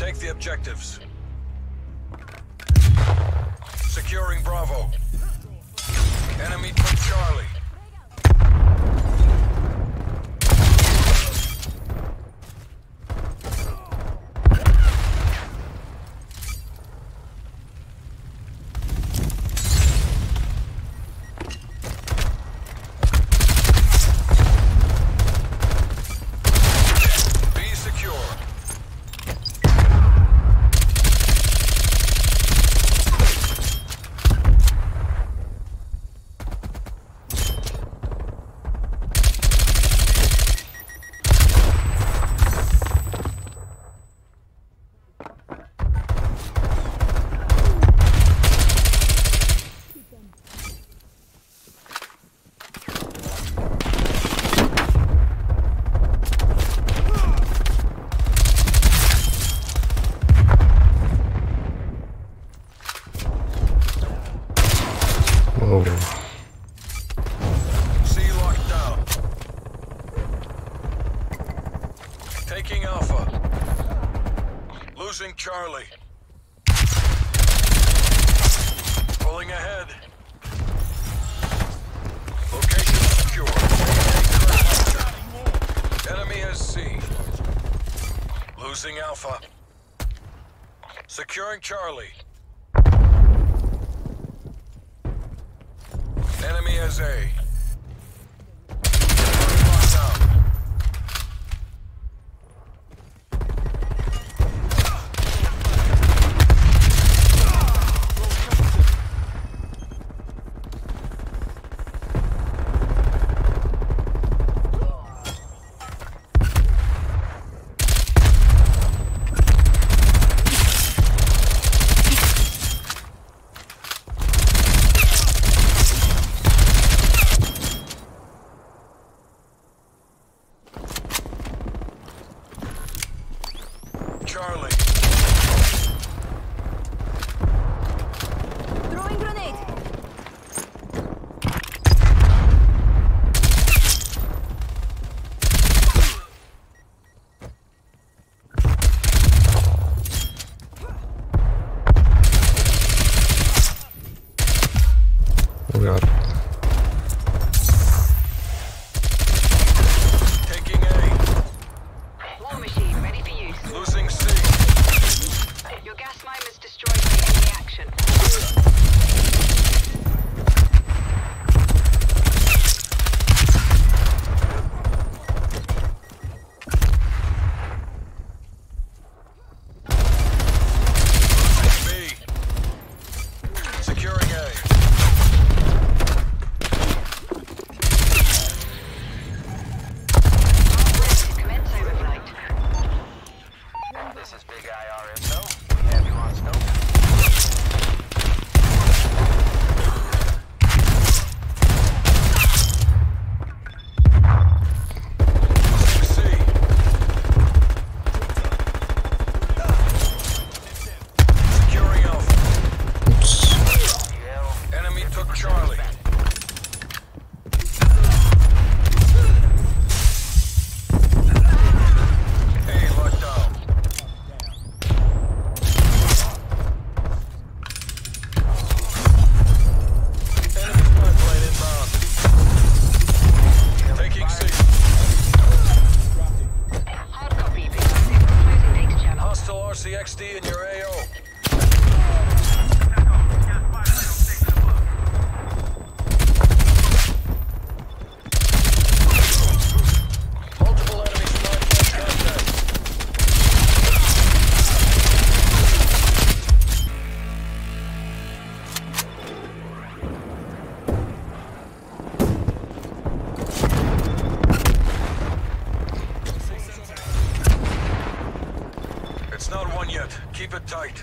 Take the objectives. Securing Bravo. Enemy took Charlie. C locked down. Taking Alpha. Losing Charlie. Pulling ahead. Location secure. Enemy has C. Losing Alpha. Securing Charlie. Enemy has A. Charlie. Throwing grenade. Oh God. Taking A. War machine ready for use. Losing C. Your gas mine was destroyed by enemy action. B. Securing A. Commence overflight. This is Big IRSO. We have you on scope. C. Securing Alpha. Oops. Enemy took Charlie. A locked down. Enemy spy plane inbound. Taking C. Hard copy, Big. Closing data channel. Hostile RCXD in your AO. Multiple enemy spy plane contact. It's not one yet. Keep it tight.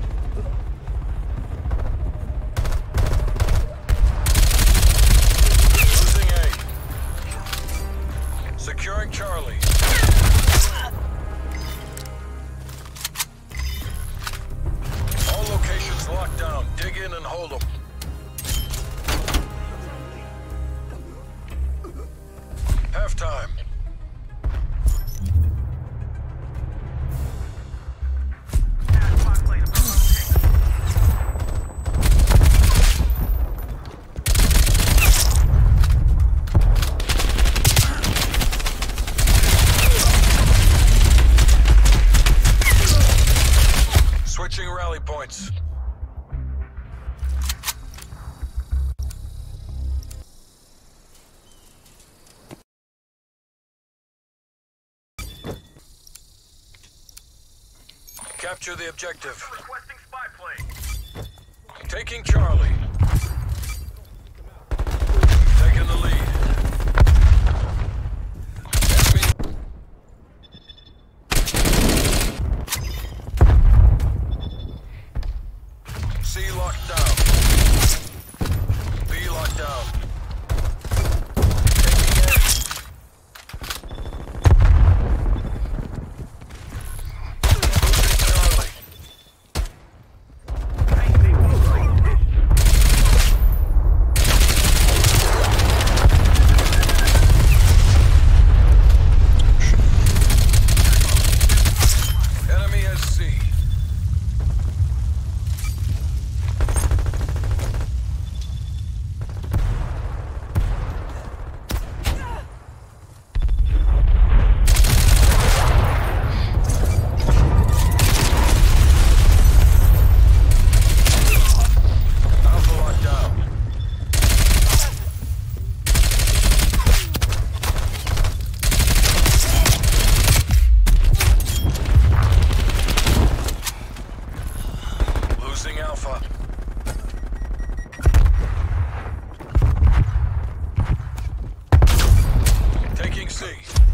Losing A. Securing Charlie. All locations locked down. Dig in and hold them. Halftime. Switching rally points. Capture the objective. Requesting spy plane. Taking Charlie. Taking the lead. Enemy. C locked down. B locked down. Taking A. Enemy has C. Alpha locked down. Losing Alpha. Taking C.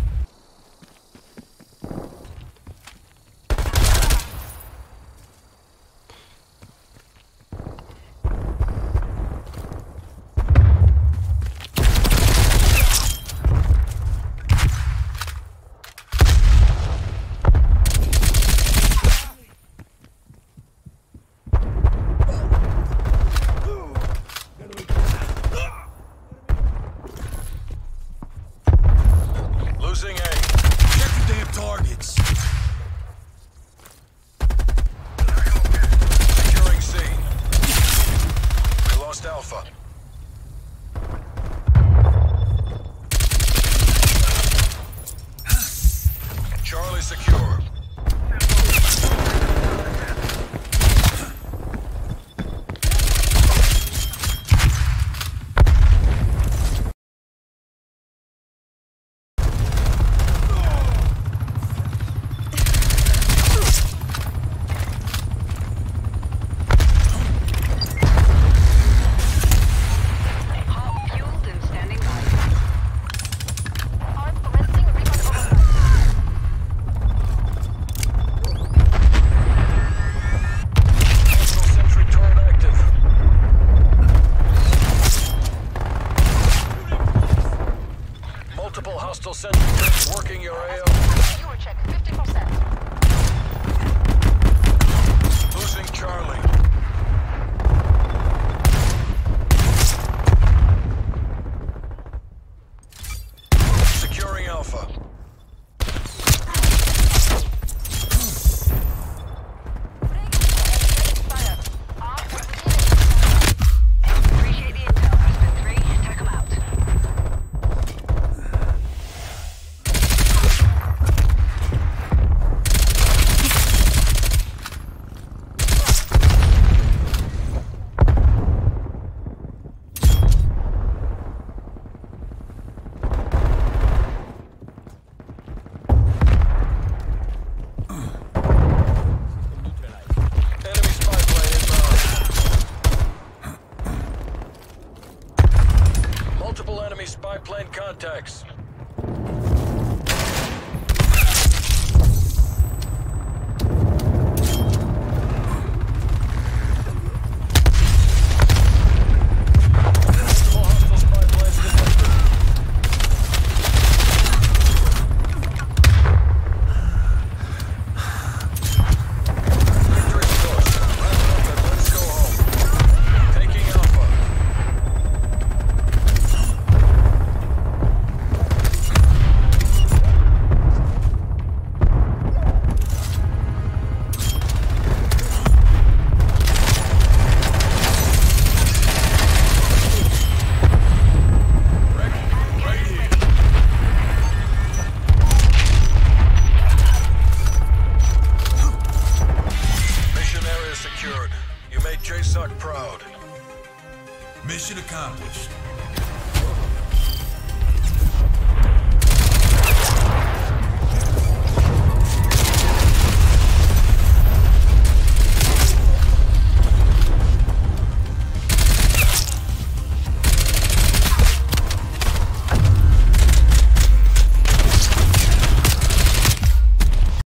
Losing A. Check the damn targets. Securing C. We lost Alpha. Charlie secure. Hop fueled and standing by. Hostile sentry turret active. Multiple hostile sentry turrets working your AO. Viewer check 50%. Losing Charlie. Securing Alpha. Fire. Appreciate the intel. Aspen 3, take 'em out. Enemy spy plane inbound. Multiple enemy spy plane contacts. Multiple hostile spy planes detected. Victory's close. Wrap it up and let's go home. Taking Alpha. Mission accomplished.